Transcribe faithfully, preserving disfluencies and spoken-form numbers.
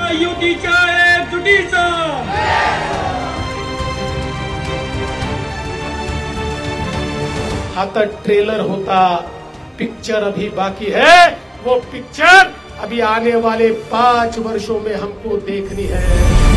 युतीच्या एकजुटीचा हा तो ट्रेलर होता, पिक्चर अभी बाकी है। वो पिक्चर अभी आने वाले पांच वर्षों में हमको देखनी है।